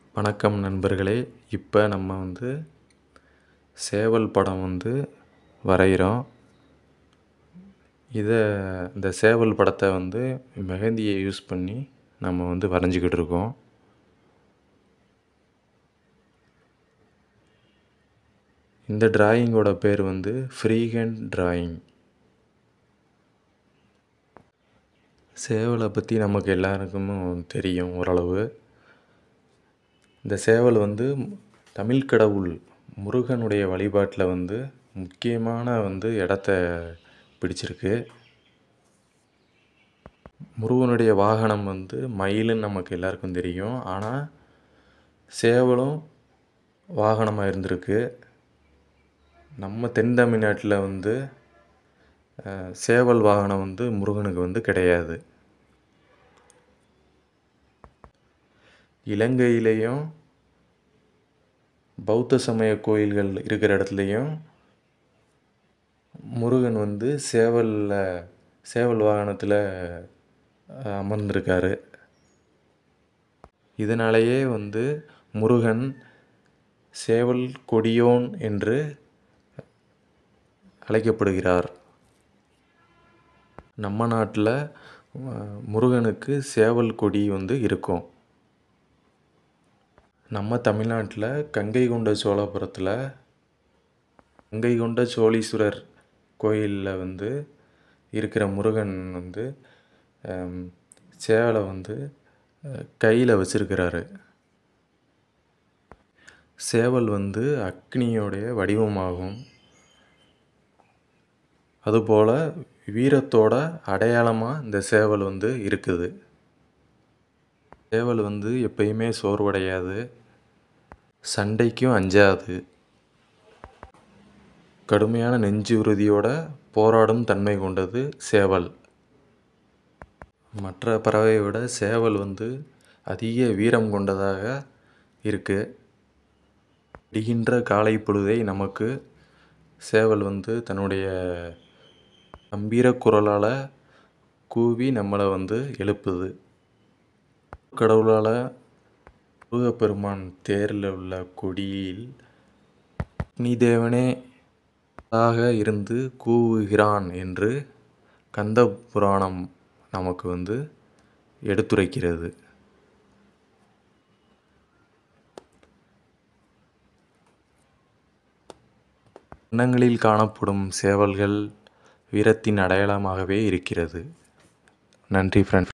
வணக்கம் நண்பர்களே. இப்போ நம்ம சேவல் படம் வரைகிறோம். இந்த சேவல் படத்தை மெஹந்தியை யூஸ் பண்ணி நம்ம வரைஞ்சிக்கிட்டு இருக்கோம். இந்த டிராயிங்கோட பேர் ஃப்ரீஹேண்ட் டிராயிங். சேவலை பற்றி நமக்கு எல்லாருக்கும் தெரியும் ஓரளவு. இந்த சேவல் தமிழ் கடவுள் முருகனுடைய வழிபாட்டில் முக்கியமான இடத்த பிடிச்சிருக்கு. முருகனுடைய வாகனம் மயிலுன்னு நமக்கு எல்லாருக்கும் தெரியும். ஆனால் சேவலும் வாகனமாக இருந்திருக்கு. நம்ம தென் தமிழ்நாட்டில் சேவல் வாகனம் முருகனுக்கு கிடையாது. இலங்கையிலையும் பௌத்த சமய கோயில்கள் இருக்கிற இடத்துலையும் முருகன் சேவல் வாகனத்தில் அமர்ந்திருக்காரு. இதனாலேயே முருகன் சேவல் கொடியோன் என்று அழைக்கப்படுகிறார். நம்ம நாட்டில் முருகனுக்கு சேவல் கொடி இருக்கும். நம்ம தமிழ்நாட்டில் கங்கை கொண்ட சோழபுரத்தில் கங்கை கொண்ட சோழீஸ்வரர் கோயிலில் இருக்கிற முருகன் சேவலை கையில் வச்சிருக்கிறாரு. சேவல் அக்னியோடைய வடிவமாகும். அதுபோல் வீரத்தோட அடையாளமாக இந்த சேவல் இருக்குது. சேவல் எப்பயுமே சோர்வடையாது, சண்டைக்கும் அஞ்சாது, கடுமையான நெஞ்சு உறுதியோட போராடும் தன்மை கொண்டது சேவல். மற்ற பறவையை விட சேவல் அதிக வீரம் கொண்டதாக இருக்குது. விடிகின்ற காலை பொழுதை நமக்கு சேவல் தன்னுடைய கம்பீர குரலால் கூவி நம்மளை எழுப்புது. கடவுளால் முருகப்பெருமான் தேரில் உள்ள கொடியில் அக்னி தேவனே இருந்து கூவுகிறான் என்று கந்த புராணம் நமக்கு எடுத்துரைக்கிறது. வண்ணங்களில் காணப்படும் சேவல்கள் வீரத்தின் அடையாளமாகவே இருக்கிறது. நன்றி ஃப்ரெண்ட்ஸ்.